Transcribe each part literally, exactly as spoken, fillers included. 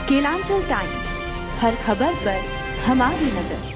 Kelanchal times, हर खबर पर हमारी नजर।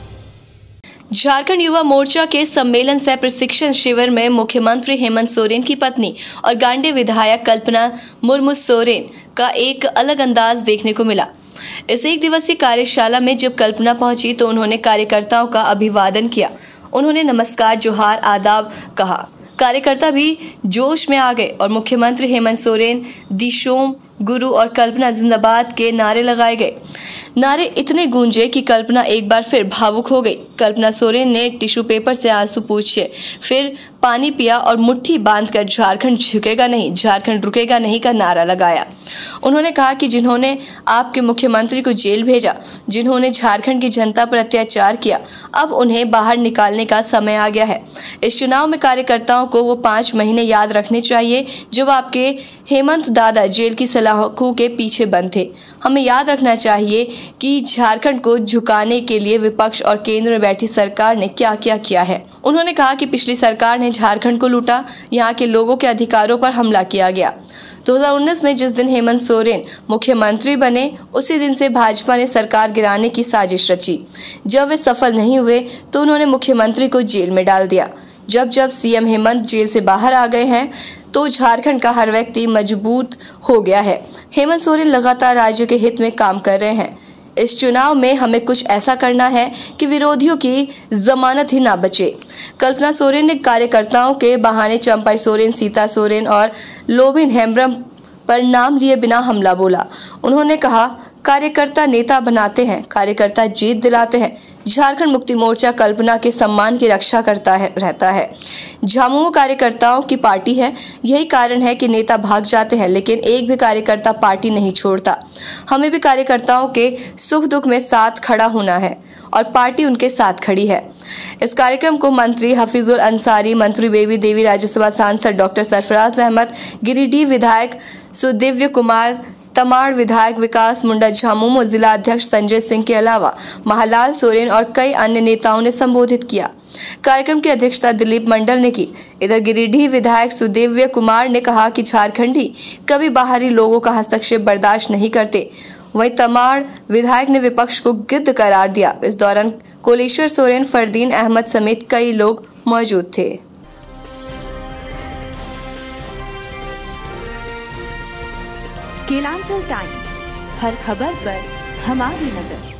झारखंड युवा मोर्चा के सम्मेलन सह प्रशिक्षण शिविर में मुख्यमंत्री हेमंत सोरेन की पत्नी और गांडी विधायक कल्पना मुर्मू सोरेन का एक अलग अंदाज देखने को मिला। इस एक दिवसीय कार्यशाला में जब कल्पना पहुंची तो उन्होंने कार्यकर्ताओं का अभिवादन किया। उन्होंने नमस्कार, जोहार, आदाब कहा। कार्यकर्ता भी जोश में आ गए और मुख्यमंत्री हेमंत सोरेन, दिशोम गुरु और कल्पना जिंदाबाद के नारे लगाए गए। नारे इतने गूंजे कि कल्पना एक बार फिर भावुक हो गई। कल्पना सोरेन ने टिश्यू पेपर से आंसू पूछे, फिर पानी पिया और मुट्ठी बांधकर झारखंड झुकेगा नहीं, झारखंड रुकेगा नहीं का नारा लगाया। उन्होंने कहा कि जिन्होंने आपके मुख्यमंत्री को जेल भेजा, जिन्होंने झारखंड की जनता पर अत्याचार किया, अब उन्हें बाहर निकालने का समय आ गया है। इस चुनाव में कार्यकर्ताओं को वो पांच महीने याद रखने चाहिए जब आपके हेमंत दादा जेल की सलाखों के पीछे बंद थे। हमें याद रखना चाहिए कि झारखंड को झुकाने के लिए विपक्ष और केंद्र में बैठी सरकार ने क्या क्या किया है। उन्होंने कहा कि पिछली सरकार ने झारखंड को लूटा, यहाँ के लोगों के अधिकारों पर हमला किया गया। दो हज़ार उन्नीस में जिस दिन हेमंत सोरेन मुख्यमंत्री बने, उसी दिन से भाजपा ने सरकार गिराने की साजिश रची। जब वे सफल नहीं हुए तो उन्होंने मुख्यमंत्री को जेल में डाल दिया। जब जब सीएम हेमंत जेल से बाहर आ गए हैं तो झारखंड का हर व्यक्ति मजबूत हो गया है। हेमंत सोरेन लगातार राज्य के हित में काम कर रहे हैं। इस चुनाव में हमें कुछ ऐसा करना है कि विरोधियों की जमानत ही ना बचे। कल्पना सोरेन ने कार्यकर्ताओं के बहाने चंपाई सोरेन, सीता सोरेन और लोबिन हेम्ब्रम पर नाम लिए बिना हमला बोला। उन्होंने कहा, कार्यकर्ता नेता बनाते हैं, कार्यकर्ता जीत दिलाते हैं। झारखंड मुक्ति मोर्चा कल्पना के सम्मान की रक्षा करता है रहता है। झामुमो कार्यकर्ताओं की पार्टी है, यही कारण है कि नेता भाग जाते हैं, लेकिन एक भी कार्यकर्ता पार्टी नहीं छोड़ता। हमें भी कार्यकर्ताओं के सुख दुख में साथ खड़ा होना है और पार्टी उनके साथ खड़ी है। इस कार्यक्रम को मंत्री हफीजुल अंसारी, मंत्री बेबी देवी, राज्यसभा सांसद डॉक्टर सरफराज अहमद, गिरिडीह विधायक सुदिव्य कुमार, तमाड़ विधायक विकास मुंडा झामुमो, जिला अध्यक्ष संजय सिंह के अलावा महालाल सोरेन और कई अन्य नेताओं ने संबोधित किया। कार्यक्रम की अध्यक्षता दिलीप मंडल ने की। इधर गिरिडीह विधायक सुदिव्य कुमार ने कहा कि झारखंडी कभी बाहरी लोगों का हस्तक्षेप बर्दाश्त नहीं करते। वहीं तमाड़ विधायक ने विपक्ष को गिद्ध करार दिया। इस दौरान कोलेश्वर सोरेन, फरदीन अहमद समेत कई लोग मौजूद थे। केलांचल टाइम्स, हर खबर पर हमारी नजर।